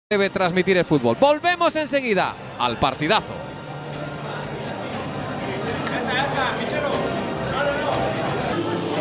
Debe transmitir el fútbol. Volvemos enseguida al partidazo.